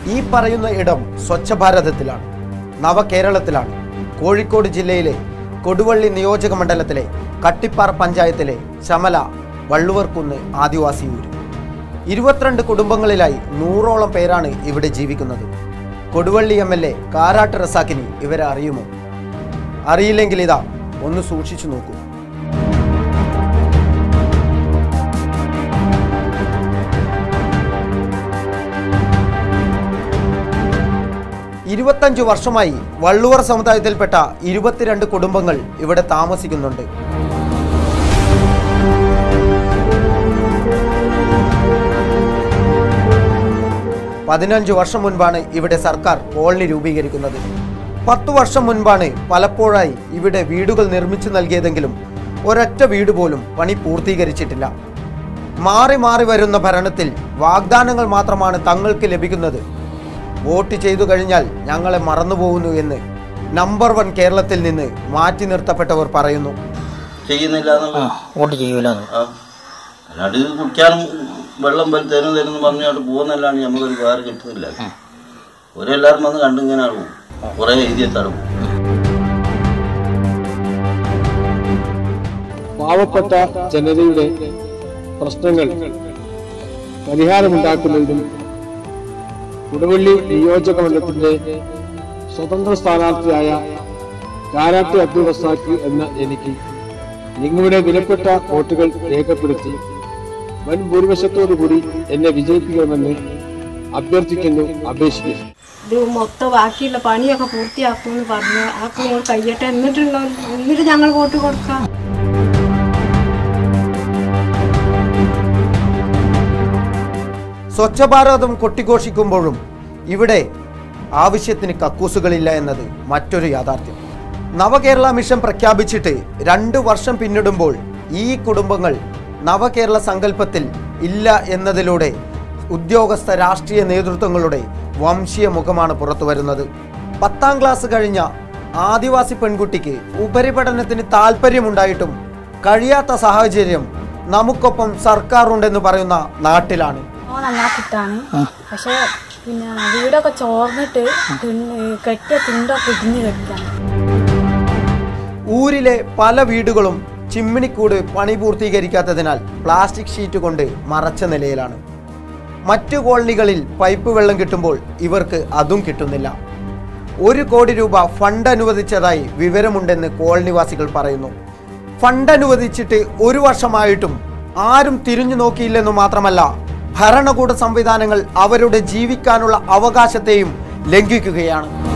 ഈ പറയുന്ന ഇടം സ്വച്ഛ ഭാരതത്തിലാണ്, നവകേരളത്തിലാണ്. കോഴിക്കോട് ജില്ലയിലെ കൊടുവള്ളി നിയോജക മണ്ഡലത്തിലെ കട്ടിപ്പാറ പഞ്ചായത്തിലെ ചമല വള്ളുവർക്കുന്ന് ആദിവാസി ഊര്. 22 കുടുംബങ്ങളിലായി 100ഓളം പേരാണ് ഇവിടെ ജീവിക്കുന്നത്. കൊടുവള്ളി MLA കാരാട്ട് റസാഖിനി ഇവരെ അറിയുമോ? അറിയില്ലെങ്കിൽ ഇതാ ഒന്ന് സൂക്ഷിച്ചു നോക്കൂ. 25 വർഷമായി വള്ളുവർ സമുദായത്തിൽപ്പെട്ട 22 കുടുംബങ്ങൾ ഇവിടെ താമസിക്കുന്നുണ്ട്. പതിനഞ്ച് വർഷം മുൻപാണ് ഇവിടെ സർക്കാർ കോളനി രൂപീകരിക്കുന്നത്. 10 വർഷം മുൻപാണ് പലപ്പോഴായി ഇവിടെ വീടുകൾ നിർമ്മിച്ചു നൽകിയതെങ്കിലും ഒരൊറ്റ വീട് പോലും പണി പൂർത്തീകരിച്ചിട്ടില്ല. മാറി മാറി വരുന്ന ഭരണത്തിൽ വാഗ്ദാനങ്ങൾ മാത്രമാണ് തങ്ങൾക്ക് ലഭിക്കുന്നത്. വോട്ട് ചെയ്തു കഴിഞ്ഞാൽ ഞങ്ങളെ മറന്നുപോകുന്നു എന്ന് നമ്പർ 1 കേരളത്തിൽ നിന്ന് മാറ്റി നിർത്തപ്പെട്ടവർ പറയുന്നു. വോട്ട് ചെയ്യൂല, അല്ലാണ്ട് കുടിക്കാനും വെള്ളം തരുന്നു പറഞ്ഞാട്ട് പോകുന്നല്ലാണ്ട് നമുക്കൊരു വേറെ കിട്ടുന്നില്ല. ഒരെല്ലാവരും വന്ന് കണ്ടിങ്ങനെ ആളും കുറെ എഴുതിയെത്താറും. പാവപ്പെട്ട ജനതയുടെ പ്രശ്നങ്ങൾ പരിഹാരമുണ്ടാക്കുന്നതിനും കൊടുവള്ളി നിയോജക മണ്ഡലത്തിന്റെ സ്വതന്ത്ര സ്ഥാനാർത്ഥിയായ കാരാട്ട് അബ്ദുൾ റസാഖ് എന്ന എനിക്ക് നിങ്ങളുടെ വിലപ്പെട്ട വോട്ടുകൾ രേഖപ്പെടുത്തി വൻ ഭൂരിപക്ഷത്തോടുകൂടി എന്നെ വിജയിപ്പിക്കണമെന്ന് അഭ്യർത്ഥിക്കുന്നു, അപേക്ഷിക്കുന്നു. ഇത് മൊത്തം ബാക്കിയുള്ള പണിയൊക്കെ പൂർത്തിയാക്കുമെന്ന് പറഞ്ഞ് ആ നിങ്ങൾ കഴിയട്ടെ, എന്നിട്ട് ഞങ്ങൾ വോട്ട് കൊടുക്കാം. സ്വച്ഛ ഭാരതം കൊട്ടിഘോഷിക്കുമ്പോഴും ഇവിടെ ആവശ്യത്തിന് കക്കൂസുകളില്ല എന്നത് മറ്റൊരു യാഥാർത്ഥ്യം. നവകേരള മിഷൻ പ്രഖ്യാപിച്ചിട്ട് 2 വർഷം പിന്നിടുമ്പോൾ ഈ കുടുംബങ്ങൾ നവകേരള സങ്കല്പത്തിൽ ഇല്ല എന്നതിലൂടെ ഉദ്യോഗസ്ഥ രാഷ്ട്രീയ നേതൃത്വങ്ങളുടെ വംശീയ മുഖമാണ് പുറത്തു വരുന്നത്. 10ാം ക്ലാസ് കഴിഞ്ഞ ആദിവാസി പെൺകുട്ടിക്ക് ഉപരിപഠനത്തിന് താല്പര്യമുണ്ടായിട്ടും കഴിയാത്ത സാഹചര്യം നമുക്കൊപ്പം സർക്കാർ ഉണ്ടെന്ന് പറയുന്ന നാട്ടിലാണ്. പക്ഷെ പിന്നെ വീടൊക്കെ ചോർന്നിട്ട് കെട്ടിയ തിണ്ടൊക്കെ ഇടിഞ്ഞു കെട്ടിയാണ്. ഊരിലെ പല വീടുകളും ചിമ്മിണിക്കൂട് പണി പൂർത്തീകരിക്കാത്തതിനാൽ പ്ലാസ്റ്റിക് ഷീറ്റ് കൊണ്ട് മറച്ച നിലയിലാണ്. മറ്റു കോളനികളിൽ പൈപ്പ് വെള്ളം കിട്ടുമ്പോൾ ഇവർക്ക് അതും കിട്ടുന്നില്ല. 1 കോടി രൂപ ഫണ്ട് അനുവദിച്ചതായി വിവരമുണ്ടെന്ന് കോളനിവാസികൾ പറയുന്നു. ഫണ്ട് അനുവദിച്ചിട്ട് 1 വർഷമായിട്ടും ആരും തിരിഞ്ഞു നോക്കിയില്ലെന്നു മാത്രമല്ല, ഭരണകൂട സംവിധാനങ്ങൾ അവരുടെ ജീവിക്കാനുള്ള അവകാശത്തെയും ലംഘിക്കുകയാണ്.